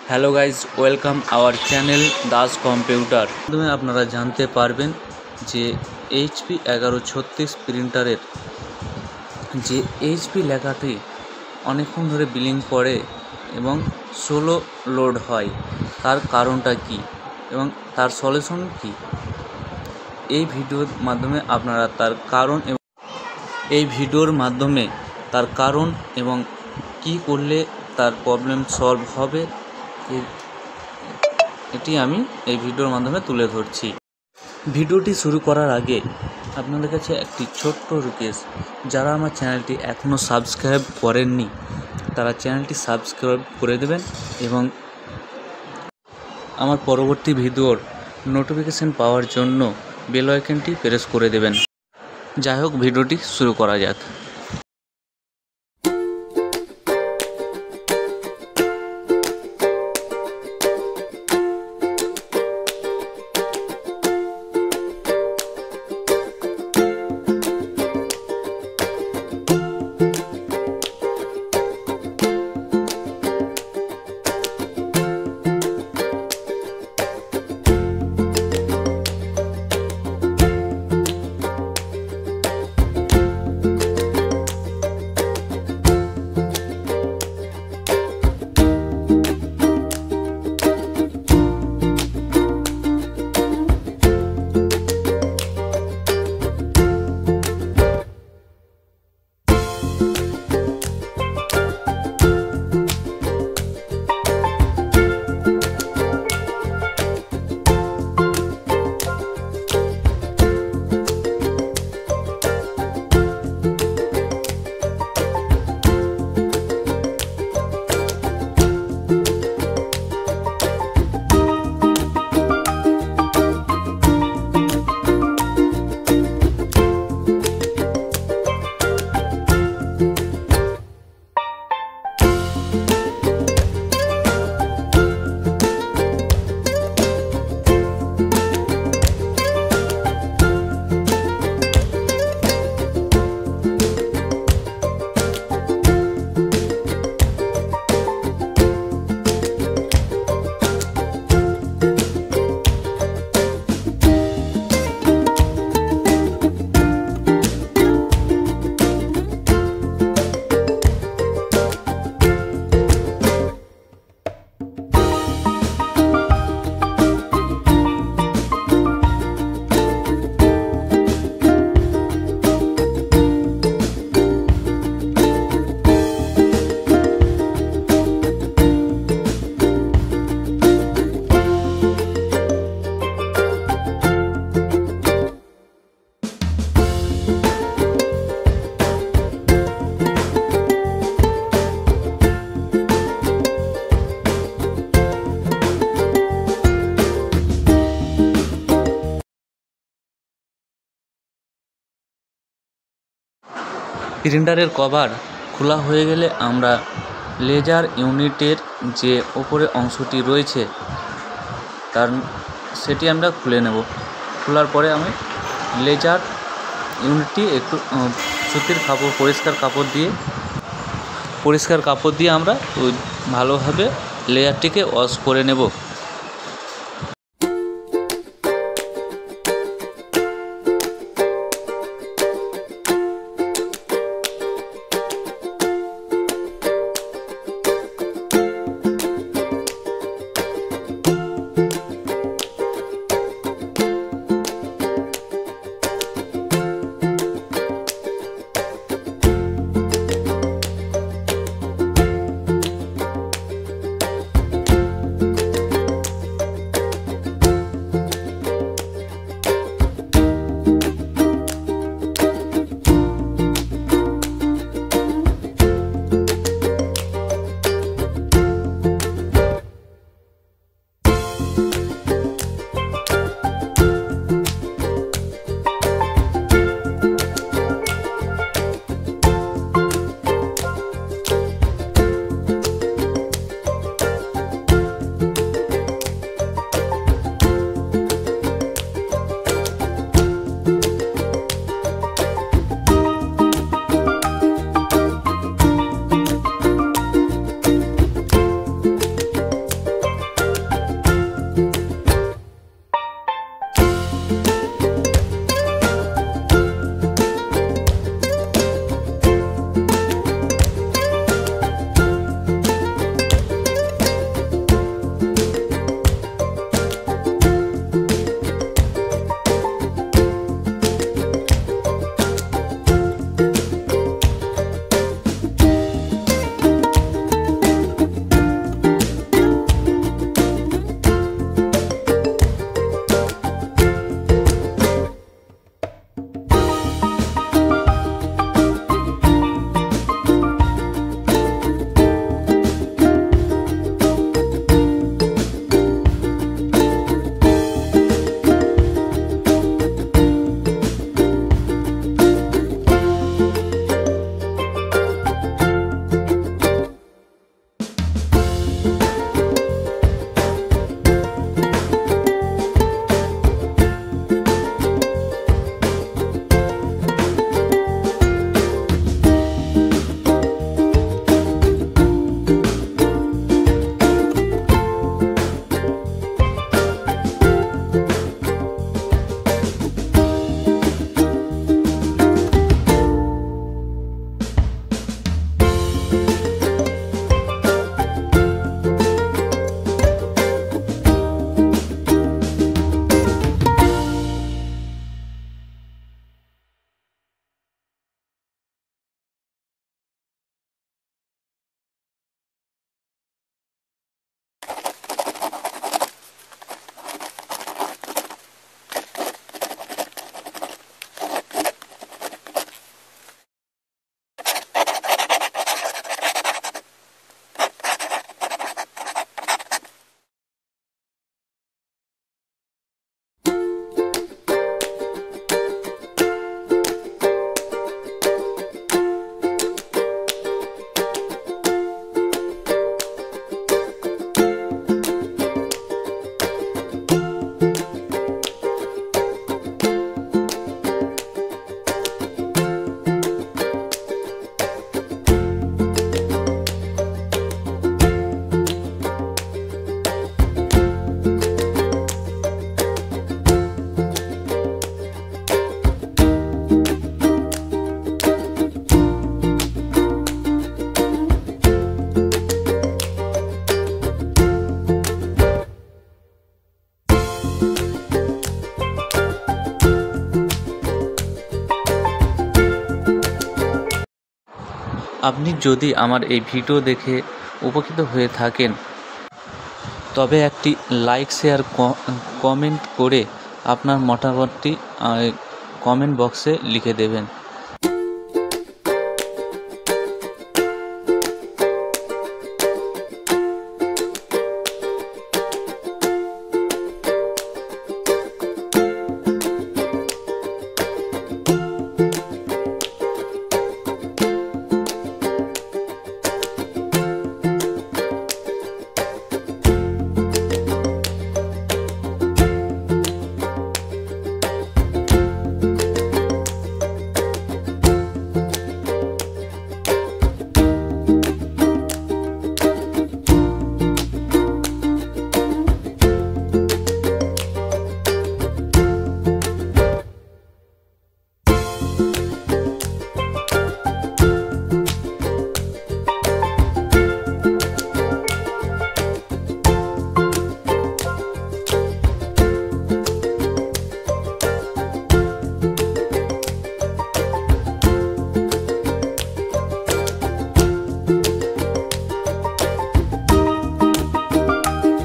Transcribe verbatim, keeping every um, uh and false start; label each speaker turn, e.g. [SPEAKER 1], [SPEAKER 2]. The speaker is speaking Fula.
[SPEAKER 1] Hello guys, welcome our channel Das computer. প্রথমে আপনারা জানতে পারবেন যে এইচপি এগারো ছত্রিশ প্রিন্টারের যে এইচপি লেখাটি অনেকক্ষণ ধরে বিলিং করে এবং স্লো লোড হয়, তার কারণটা কি এবং তার সলিউশন কি, এই ভিডিওর মাধ্যমে আপনারা তার কারণ এবং এই ভিডিওর মাধ্যমে তার কারণ এবং কি করলে তার প্রবলেম সলভ হবে এটি আমি এই ভিডিওর মাধ্যমে তুলে ধরছি। ভিডিওটি শুরু করার আগে আপনাদের কাছে একটি ছোট্ট রিকোয়েস্ট, যারা আমার চ্যানেলটি এখনও সাবস্ক্রাইব করেননি তারা চ্যানেলটি সাবস্ক্রাইব করে দেবেন এবং আমার পরবর্তী ভিডিওর নোটিফিকেশন পাওয়ার জন্য বেল আইকনটি প্রেস করে দেবেন। যাই হোক, ভিডিওটি শুরু করা যাক। প্রিন্টারের কভার খোলা হয়ে গেলে আমরা লেজার ইউনিটের যে ওপরে অংশটি রয়েছে তার সেটি আমরা খুলে নেব। খোলার পরে আমি লেজার ইউনিটটি একটু সুতির কাপড় পরিষ্কার কাপড় দিয়ে পরিষ্কার কাপড় দিয়ে আমরা ভালোভাবে লেয়ারটিকে ওয়াশ করে নেব। আপনি যদি আমার এই ভিডিও দেখে উপকৃত হয়ে থাকেন তবে একটি লাইক শেয়ার কমেন্ট করে আপনার মতামতটি কমেন্ট বক্সে লিখে দেবেন।